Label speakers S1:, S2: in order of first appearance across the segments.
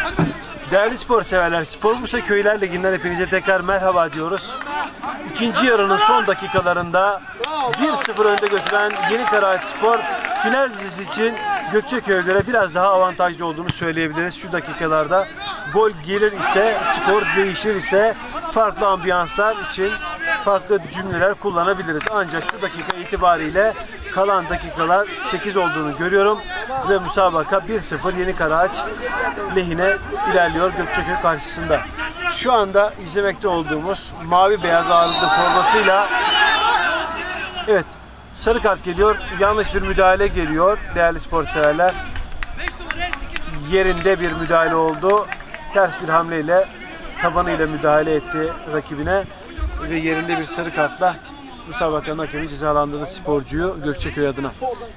S1: Değerli spor severler, Spor Bursa Köyler Ligi'nden hepinize tekrar merhaba diyoruz. İkinci yarının son dakikalarında 1-0 önde götüren Yenikaraağaçspor final dizisi için Gökçeköy'e göre biraz daha avantajlı olduğunu söyleyebiliriz. Şu dakikalarda gol gelir ise, skor değişir ise farklı ambiyanslar için farklı cümleler kullanabiliriz. Ancak şu dakika itibariyle kalan dakikalar 8 olduğunu görüyorum ve müsabaka 1-0 Yenikaraağaç lehine ilerliyor Gökçeköy karşısında. Şu anda izlemekte olduğumuz mavi beyaz ağırlıklı formasıyla evet, sarı kart geliyor. Yanlış bir müdahale geliyor değerli spor severler. Yerinde bir müdahale oldu. Ters bir hamleyle tabanıyla müdahale etti rakibine ve yerinde bir sarı kartla müsabakanın hakemi cezalandırdı sporcuyu Gökçeköy adına.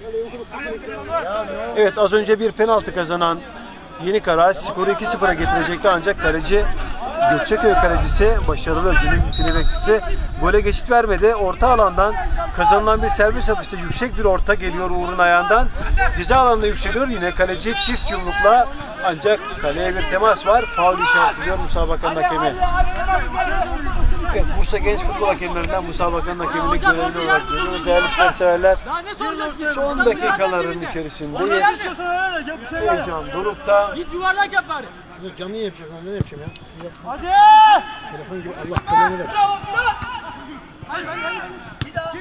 S1: Evet, az önce bir penaltı kazanan Yenikaraağaç skoru 2-0'a getirecekti ancak kaleci Gökçeköy kalecisi başarılı, günün filibekçisi gole geçit vermedi. Orta alandan kazanılan bir serbest atışta yüksek bir orta geliyor Uğur'un ayağından. Ceza alanına yükseliyor yine kaleci çift yumrukla ancak kaleye bir temas var. Faul işaretliyor müsabakanın hakemi. Evet, Bursa Genç Futbol Hakemlerinden müsabakanın hakemini görevli olarak görüyoruz. Değerli spor severler, son dakikaların içerisindeyiz. Heyecan dorukta.
S2: Git yuvarlak yap bari.
S3: Canlı yapacağım, ben ne yapacağım ya?
S2: Hadi!
S3: Telefon gibi Allah belanı versin.
S2: Hadi hadi. Bir daha.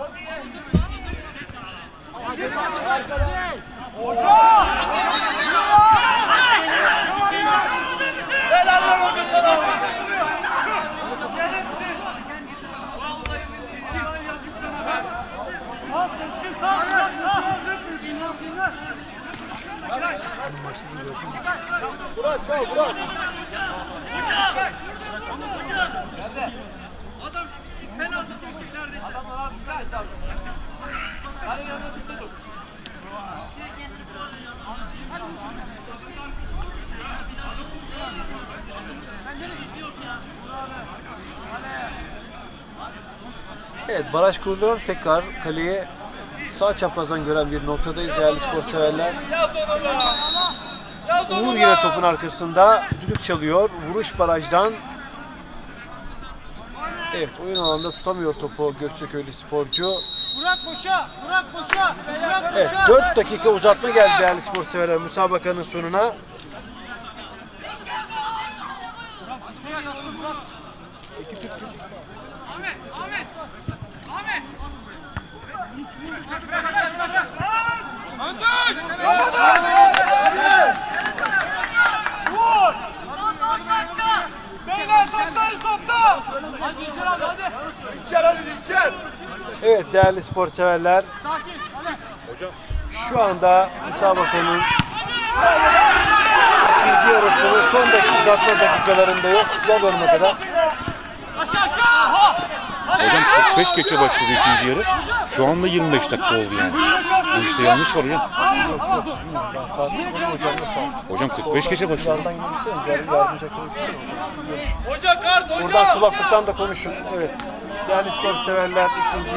S2: Helal olsun sana.
S3: Burak, gel Burak.
S2: Adam penaltı çekeceklerdi. Adamlar abi. Hadi yanına dikkat ol.
S1: Evet, baraj kuruluyor. Tekrar kaleye sağ çaprazdan gören bir noktadayız değerli spor severler. Uğur yine topun arkasında düdük çalıyor. Vuruş barajdan. Evet, oyun alanında tutamıyor topu Gökçeköylü sporcu.
S2: Burak boşa! Burak boşa! Burak boşa!
S1: Evet, 4 dakika uzatma geldi değerli spor severler müsabakanın sonuna. Evet değerli spor severler, şu anda müsabakanın ikinci yarısının son uzatma dakikalarındayız. Gel bölüme kadar.
S4: Hocam 45 geçe başladı ikinci yarı. Şu anda 25 dakika oldu yani. Bu işte yanlış var ya.
S1: Yok. Ben saat sorayım hocamla saat.
S4: Hocam 45 geçe başladı.
S1: Yardan gelirse yardımcı hakem istedim.
S2: Hoca kart hoca!
S1: Buradan kulaklıktan da konuşun. Evet. Değerli spor severler,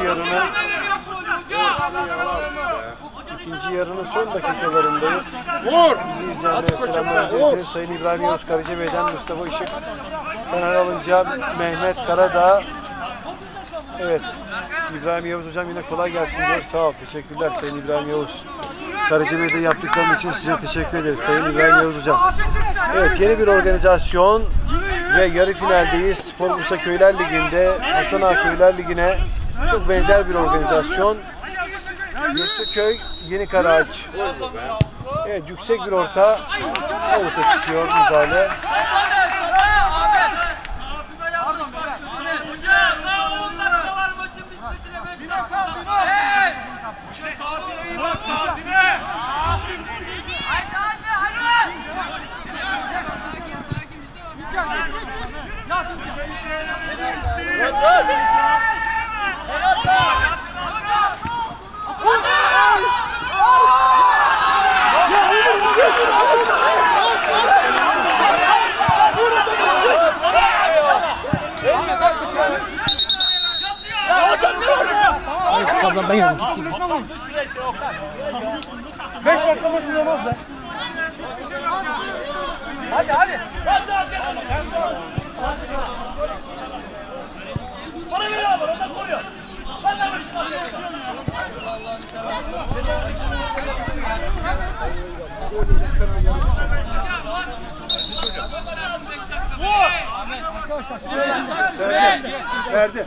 S1: ikinci yarının son dakikalarındayız. Bizi izleyenlere selamlar iletiyoruz. Sayın İbrahim Yavuz Karacabey'den Mustafa Işık, Fener Alınca, Mehmet Karadağ. Evet, İbrahim Yavuz hocam yine kolay gelsin diyor. Sağ ol, teşekkürler Sayın İbrahim Yavuz. Karacabey'de yaptıklarınız için size teşekkür ederiz Sayın İbrahim Yavuz hocam. Evet, yeni bir organizasyon ve yarı finaldeyiz. Spor Bursa Köyler Ligi'nde Hasan Ağa Köyler Ligi'ne çok benzer bir organizasyon. Gökçeköy, Yenikaraağaç. Evet, yüksek bir orta çıkıyor müdahale.
S3: Ben yedim.
S2: 5 dakika mı tutamaz da? Hadi hadi. Bana ver abi, ondan koruyor. Ben de
S1: Verdi.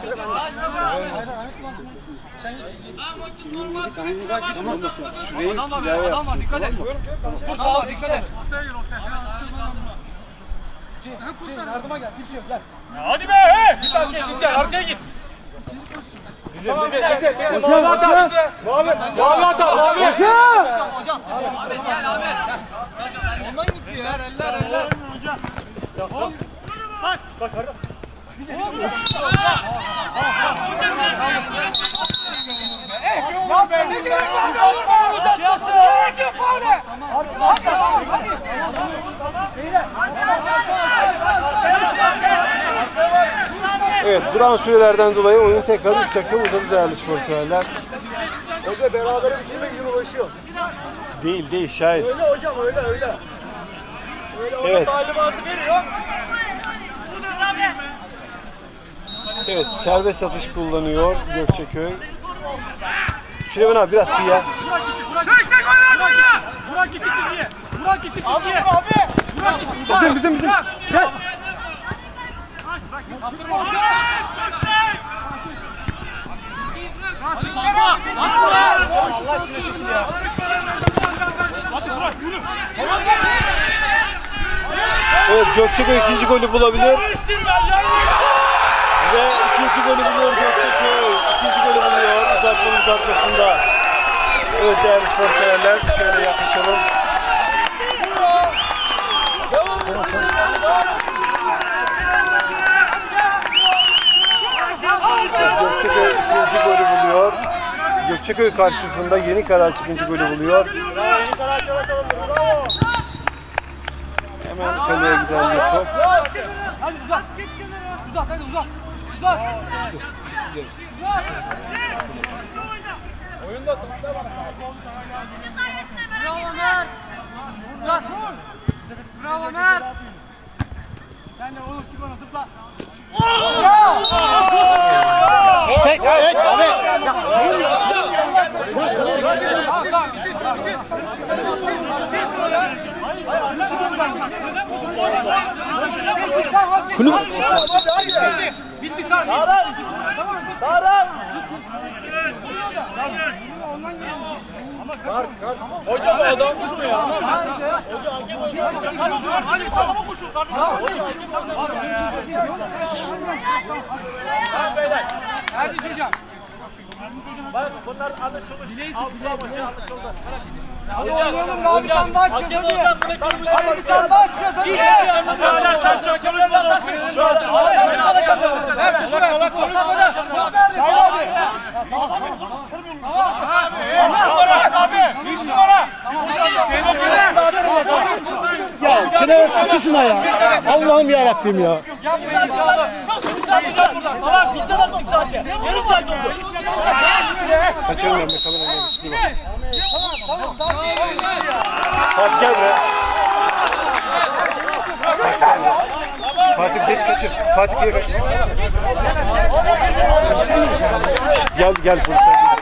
S2: Adam var, dikkat et. Dur sağa dikkat et. Yardıma gel, gel. Hadi be, hey! Git arkaya git. Hocam Ahmet gel Ahmet. Ondan gitti ya eller. Bak orada. Ya ben ne gerek var hocam? Gerek yok faule.
S1: Evet, duran sürelerden dolayı oyun tekrar 3 dakika uzadı değerli spor severler.
S3: Hoca berabere bitirmek için uğraşıyor.
S1: Değil Şahin.
S3: Öyle hocam öyle. Öyle
S1: Evet.
S3: talimatı veriyor.
S1: Evet, serbest atış kullanıyor Gökçeköy. Süleyman abi biraz kıyıya.
S2: Çek oyna. Burak gitti çizgiye. Burak gitti çizgiye. Burak gitti. Bizim. Gel.
S1: Evet, Gökçeköy ikinci golü bulabilir. Ve ikinci golü buluyor Gökçeköy. İkinci golü buluyor uzatmasında. Evet değerli spor severler, şöyle yaklaşalım. Gökçeköy ikinci golü buluyor. Gökçeköy karşısında Yeni Karaağaç ikinci golü buluyor. Hemen kaleye giden bir top.
S2: Hadi uzat. Hadi uzat. Oyunda topta bak. Bravo Mert. Bravo Mert. Sen de oğlum çık ona zıpla.
S3: Çek evet abi.
S2: Kulüp. Bitti kardeşim. Tarık. Hocam adam mı ya? Hocam hakem hocam. Hadi adama koşun kardeşim. Hadi hocam.
S3: Bak bunlar alışılmış. Altılar maçı alışıldı.
S2: Hadi oynayalım da bir tane daha atacağız hadi. Hadi bir tane daha atacağız hadi. Hala taş hakemler var. Şu an evet şuraya konuşmadan. Abi. 3 numara.
S3: Ya kenara tutsana ya. Allah'ım ya Rabbim ya.
S1: Kaçırmıyorum be kamerayı. Fatih gel be. Fatih geç kaçır. Fatih geri kaç. Şşt, gel polisler gel.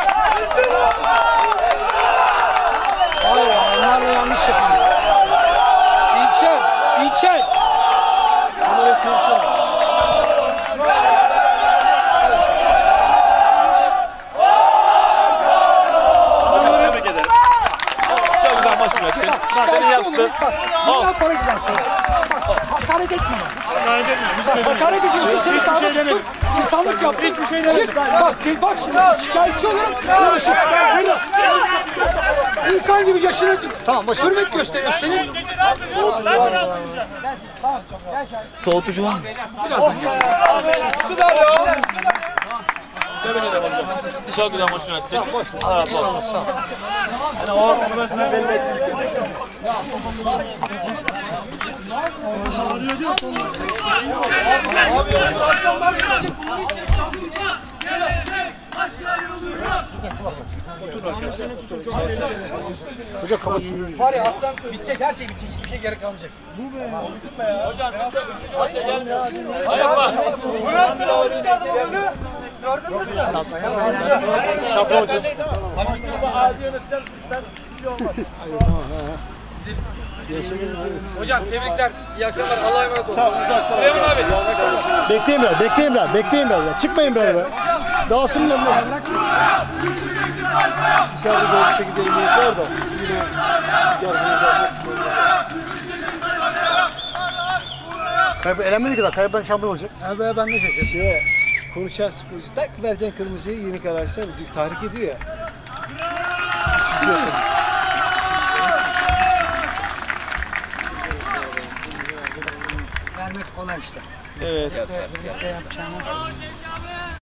S5: Hayır onlarla yanlış yapıyor. İlçer.
S1: Kamerayı çevirsene.
S5: Seni yaptı. Al. Para gidersin. Hakaret etme. Hakaret ediyorsun seni sağda tutup insanlık yaptın. Hiçbir şey demedim. Bak şimdi şikayetçi olurum. Görüşürüz. İnsan gibi yaşını tamam, hürmet gösteriyorsun senin. Soğutucu var mı? Birazdan gel.
S2: Tebrik ederim hocam. Çok güzel maç yönettin. Allah razı olsun. Yani o ben belli ettim.
S1: Hocam kapat.
S5: Var ya atsan bitecek, her şey bitecek. Hiçbir şey gerek kalmayacak.
S3: Hocam ayakla.
S2: Bıraktın oğlum çıkardım onu. Gördün mü sen?
S1: Şampiyon olacağız.
S3: Burada adi yöneteceğim. Ben hiçbir şey olmaz.
S2: Hocam tebrikler. İyi akşamlar. Allah'a emanet olun. Süleyman abi.
S1: Bekleyin biraz ya. Çıkmayın biraz be. Dağılsın lan. Dışarıda böyle bir şekilde niyet var da. Yine gerçekten yapmak istiyorum. Elenmedi kadar. Kaybeden şampiyon olacak.
S5: Evet ben de şaşırdım.
S1: Konuşan sporcu tak vereceksin kırmızıyı yeni arkadaşlar tahrik ediyor ya. Üçüncü yok.
S5: Vermek kolay işte.
S1: Evet.
S5: Birlikte yapacağını.